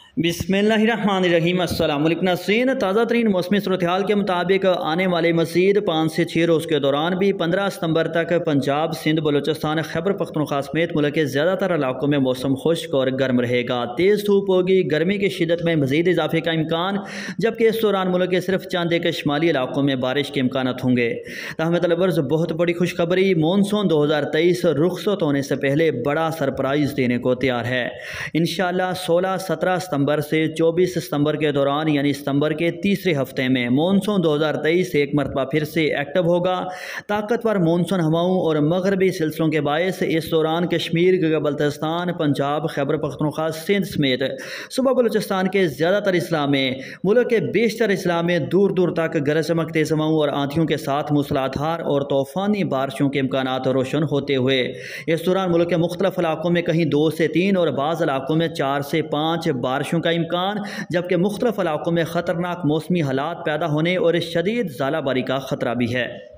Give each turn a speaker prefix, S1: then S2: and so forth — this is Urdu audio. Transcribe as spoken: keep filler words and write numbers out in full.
S1: بسم اللہ الرحمن الرحیم۔ السلام علیکم ناظرین، تازہ ترین موسمی صورتحال کے مطابق آنے والے مزید پانچ سے چھ روز کے دوران بھی پندرہ ستمبر تک پنجاب، سندھ، بلوچستان، خیبر پختونخوا سمیت ملک کے زیادہ تر علاقوں میں موسم خشک اور گرم رہے گا۔ تیز دھوپ ہوگی، گرمی کی شدت میں مزید اضافے کا امکان، جبکہ اس دوران ملک کے صرف چند ایک شمالی علاقوں میں بارش کے امکانات ہوں گے۔ تاہم طلبرز بہت بڑی خوشخبری، مونسون دو ہزار تیئیس رخصت ہونے سے پہلے بڑا سرپرائز دینے کو تیار ہے۔ انشاءاللہ سولہ سترہ ستمبر سے چوبیس ستمبر کے دوران یعنی ستمبر کے تیسرے ہفتے میں مونسون دو ہزار تیئیس ایک مرتبہ پھر سے ایکٹیو ہوگا۔ طاقتور مونسون ہواؤں اور مغربی سلسلوں کے باعث اس دوران کشمیر، گلگت بلتستان، پنجاب، خیبر پختونخوا، سندھ سمیت صوبہ بلوچستان کے زیادہ تر اضلاع میں، ملک کے بیشتر اضلاع میں دور دور تک گرج چمک، تیز ہواؤں اور آندھیوں کے ساتھ موسلادھار اور طوفانی بارشوں کے امکانات روشن ہوتے ہوئے اس دوران ملک کے مختلف علاقوں میں کہیں دو سے تین اور بعض علاقوں میں چار سے پانچ بارشوں کا امکان، جبکہ مختلف علاقوں میں خطرناک موسمی حالات پیدا ہونے اور شدید ژالہ باری کا خطرہ بھی ہے۔